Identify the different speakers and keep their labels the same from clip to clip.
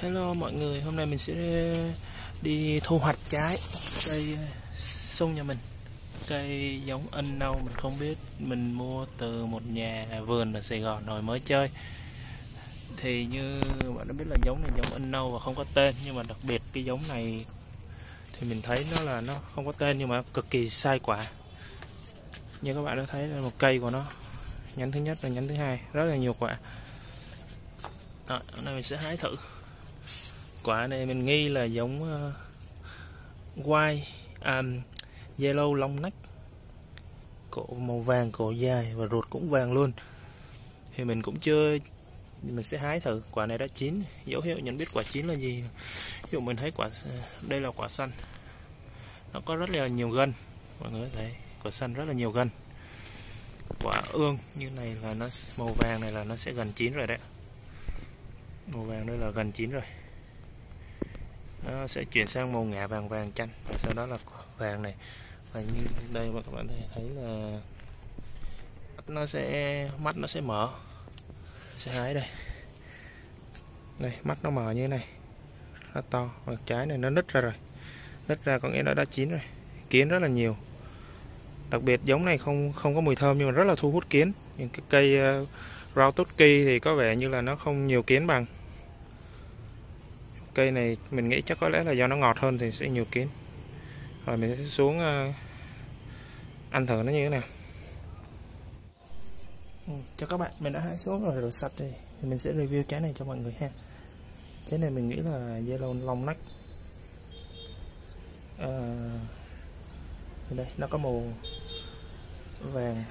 Speaker 1: Hello mọi người, hôm nay mình sẽ đi thu hoạch trái cây sung nhà mình. Cây giống ân nâu mình không biết, mình mua từ một nhà vườn ở Sài Gòn rồi mới chơi. Thì như bạn đã biết là giống này giống ân nâu và không có tên, nhưng mà đặc biệt cái giống này thì mình thấy nó không có tên nhưng mà cực kỳ sai quả. Như các bạn đã thấy là một cây của nó, nhánh thứ nhất và nhánh thứ hai rất là nhiều quả. Rồi, hôm nay mình sẽ hái thử. Quả này mình nghi là giống white yellow long neck, cổ màu vàng, cổ dài và ruột cũng vàng luôn. Thì mình cũng chưa, mình sẽ hái thử. Quả này đã chín, dấu hiệu nhận biết quả chín là gì? Ví dụ mình thấy quả đây là quả xanh, nó có rất là nhiều gân, mọi người thấy quả xanh rất là nhiều gân. Quả ương như này là nó màu vàng này là nó sẽ gần chín rồi đấy, màu vàng đây là gần chín rồi, nó sẽ chuyển sang màu ngả vàng vàng chanh và sau đó là vàng này. Và như đây mà các bạn thấy là mắt nó sẽ mở. Sẽ hái đây, mắt nó mở như thế này, nó to và trái này nó nứt ra rồi, nứt ra có nghĩa nó đã chín rồi. Kiến rất là nhiều, đặc biệt giống này không có mùi thơm nhưng mà rất là thu hút kiến. Những cái cây rau tốt kỳ thì có vẻ như là nó không nhiều kiến bằng cây này. Mình nghĩ chắc có lẽ là do nó ngọt hơn thì sẽ nhiều kiến. Rồi mình sẽ xuống ăn thử nó như thế nào. Cho các bạn, mình đã hái xuống rồi, rửa sạch rồi thì mình sẽ review trái này cho mọi người ha. Trái này mình nghĩ là yellow long neck. Đây nó có màu vàng,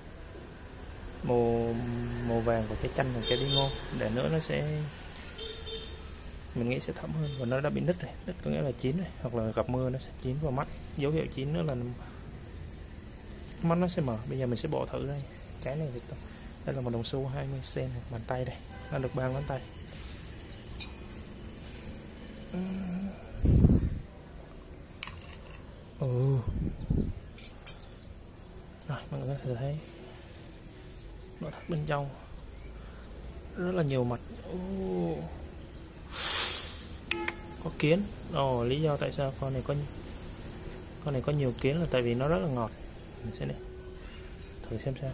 Speaker 1: màu vàng của trái chanh và trái bí ngô. Để nữa nó sẽ, mình nghĩ sẽ thấm hơn. Và nó đã bị nứt rồi, nứt có nghĩa là chín rồi, hoặc là gặp mưa nó sẽ chín vào mắt. Dấu hiệu chín nữa là mắt nó sẽ mở. Bây giờ mình sẽ bổ thử đây. Trái này thì đây là một đồng xu 20 cm, bàn tay đây, nó được 3 ngón tay. Rồi mọi người có thể thấy nội thất bên trong rất là nhiều mặt. Có kiến. Lý do tại sao con này có nhiều kiến là tại vì nó rất là ngọt. Mình sẽ thử xem sao.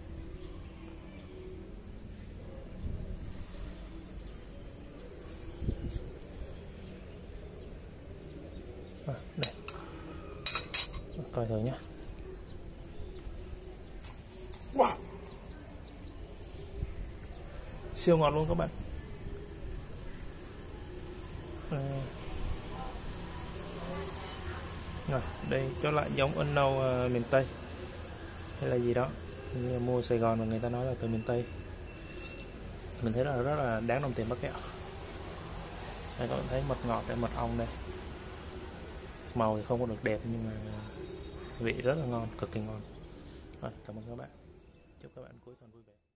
Speaker 1: Đây, coi thử nhé. Wow, siêu ngọt luôn các bạn. Rồi đây cho lại giống ân nâu miền Tây hay là gì đó, như mua Sài Gòn mà người ta nói là từ miền Tây. Mình thấy là rất là đáng đồng tiền bát kẹo. Đây các bạn thấy mật ngọt đây, mật ong đây. Màu thì không có được đẹp nhưng mà vị rất là ngon, cực kỳ ngon. Rồi, cảm ơn các bạn. Chúc các bạn cuối tuần vui vẻ.